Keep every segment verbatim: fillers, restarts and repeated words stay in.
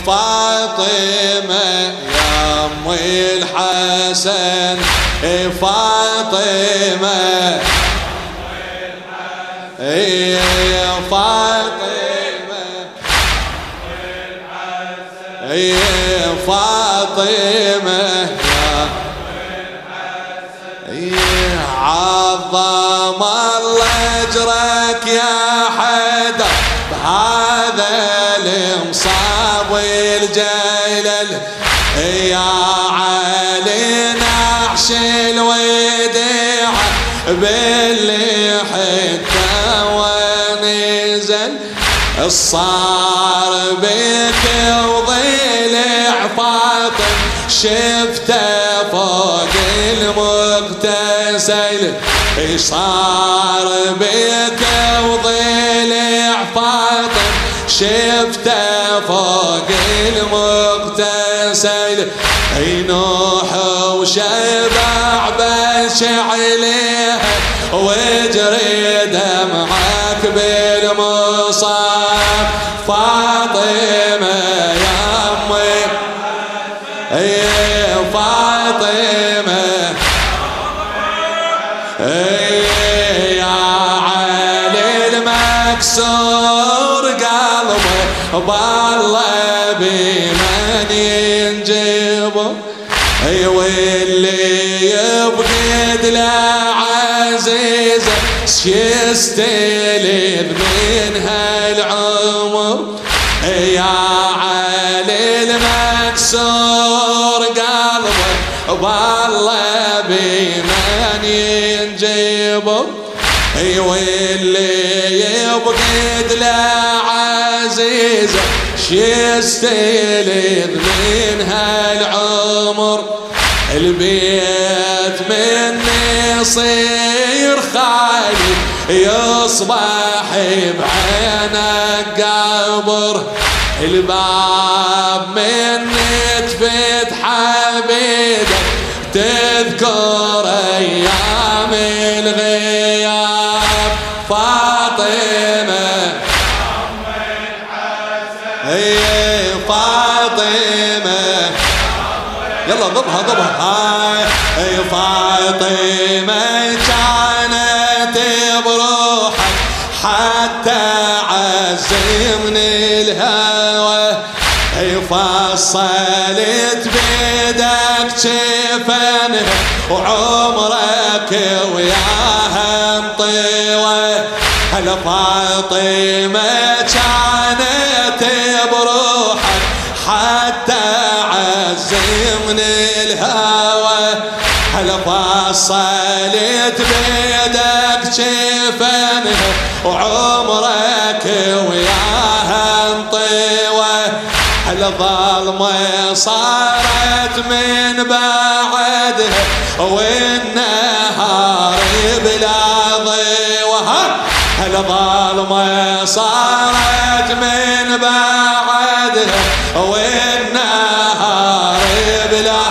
فاطمة يا أم الحسن فاطمة يا فاطمة يا فاطمة يا عظم الله اجرك يا حيدر بهذا المصاب والجلل يا علي نحش الوديعة باللي حتى ونزل الصار بك وضلع فاطم شفته فوق المغتسل صار بك وضلع فاطم شفته فوق المغتسل ينوح وشبع بش عليه وجري دمعك بالمصاب فاطمة يا أمي يا فاطمة يا علي المكسور قلبه بالله بمن ينجبه واللي يبقد لعزيزه يستلذ من هالعمر يا علي المكسور قلبه بالله بمن ينجبه واللي يبقد لعزيزه يستلذ من هالعمر البيت مني يصير خالي يصبح بعينك قبر الباب مني تفتح بيدك تذكر ايام الغياب فاطمة هي فاطمة يلا ضبها ضبها هي فاطمة كانت بروحك حتى عزمني الهوى هي فصلت بيدك شفنها وعمرك وياها مطوى هلا فاطمة كانت بروحك حتى عزمني الهوى هلا فصلت بيدك شفنها وعمرك وياها مطوى هلا ظلمة صارت من بعدها والنهار بلا ضوء هلا ظلمة صارت من بعدها والنهار بلا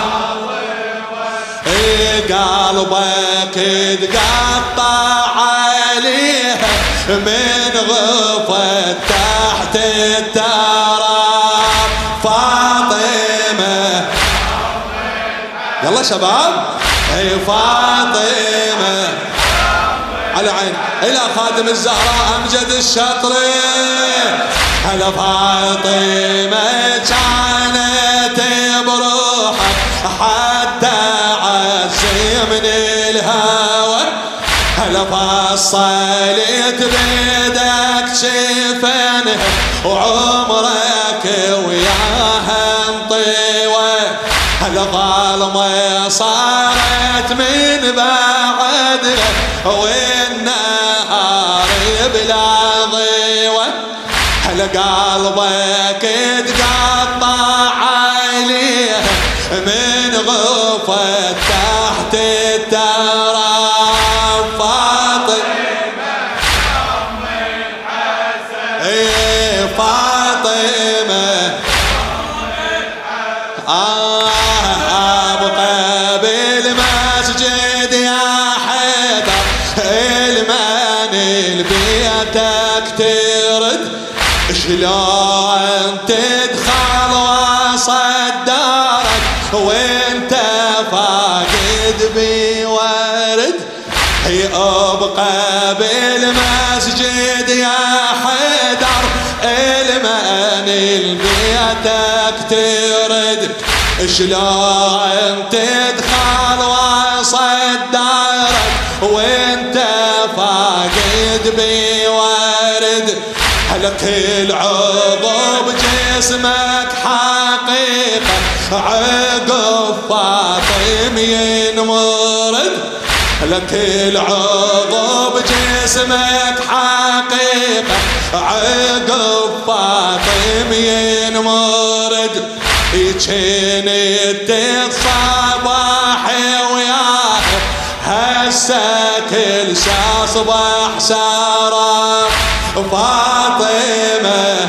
قلبك تقطع عليها من غفت تحت التراب فاطمة يلا شباب هي فاطمة على عين إلى خادم الزهراء أمجد الشطري هلا فاطمة كانت بروحك حتى عزمني الهوى هلا فصلت بيدك شفنها وعمرك وياها مطوى هلا ظلمة صارت من بعدها والنهار بلا ضوء هلا قلبك تقطع عليها من غفت تحت التراب فاطمة أم الحسن ايه فاطمة آه أبقى بالمسجد يا حيدر الماني بيتك ترد شلون تدخل لبيتك ترد شلون تدخل وسط دارك وانت فاقد بورد لك العضو بجسمك حقيقة عقب فاطم ينمرد لك العضو بجسمك حقيقة عقب فاطم ينمرد كنت تتصبح وياه هسه كل شي اصبح سراب فاطمة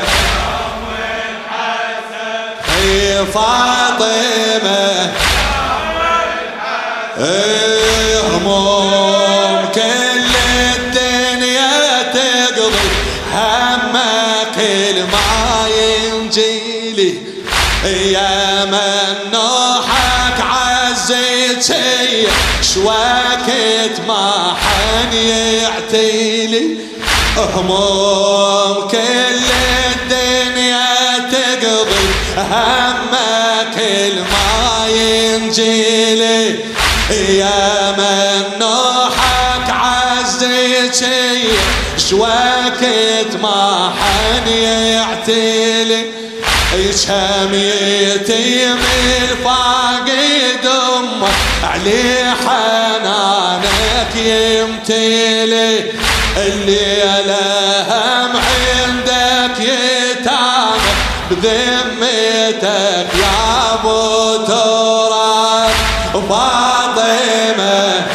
اي فاطمة اي هموم كل الدنيا تقضي همك ما ينجيلي يا من نوحك عزيتي شوكت ما حن يعتيلي هموم كل الدنيا تقضي همك ما ينجيلي يا من نوحك عزيتي شوكت ما حن يعتيلي كم يتيم الفاقد امه علي حنانك يمتلي الليلة هم عندك يتامى بذمتك يا ابو تراب فاطمة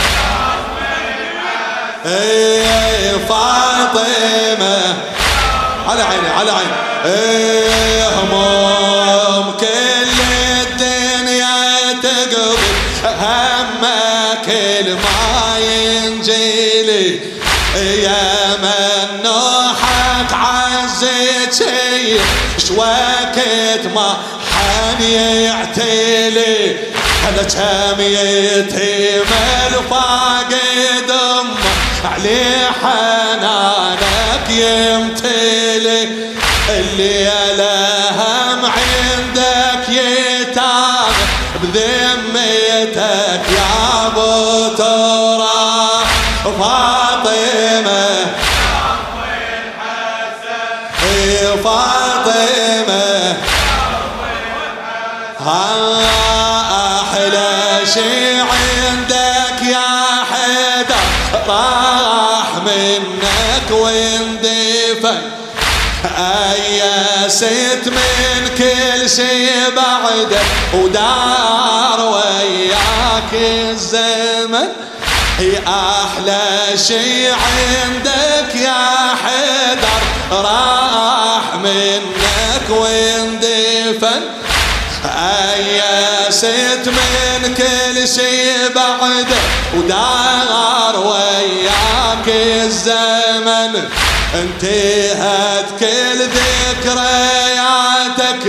اي فاطمة على عيني على عيني اي هموم كل الدنيا تقضي همك ما ينجيلي يا من نوحك عزيتي شوكت ما حن يعتلي هذا كم يتيم الفاقد امه علي حنانك يمتلي الليلة هم عندك يتام بذمتك يا ابو تراب فاطمة اي فاطمة ها احلى شي عندك يا حيدر راح منك واندفن أيست من كل شي بعده ودار وياك الزمن هي أحلى شي عندك يا حيدر راح منك واندفن أيست من كل شي بعده ودار وياك الزمن انتهت كل ذكرياتك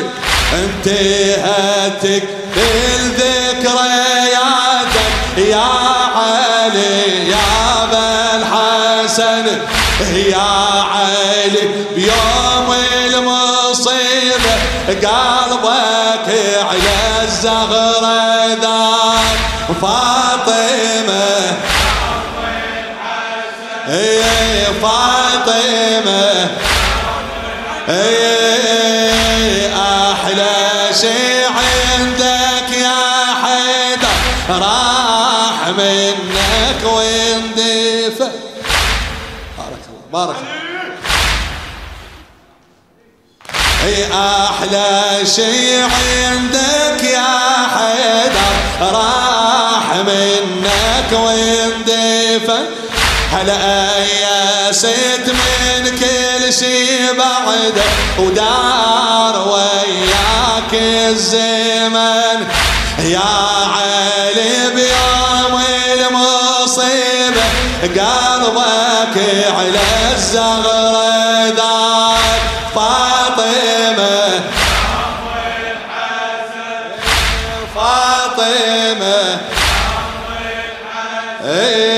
انتهت كل ذكرياتك يا علي يا ابا الحسن يا علي بيوم المصيبة قلبك على الزغرة ذاك فاطمة اي فاطمة اي احلى شي عندك يا حيدر راح منك واندفن بارك الله بارك الله اي احلى شي عندك يا حيدر راح منك واندفن هلا يست من كل شي بعده ودار وياك الزمن يا علي بيوم المصيبة قلبك على الزغرة ذاك فاطمة فاطمة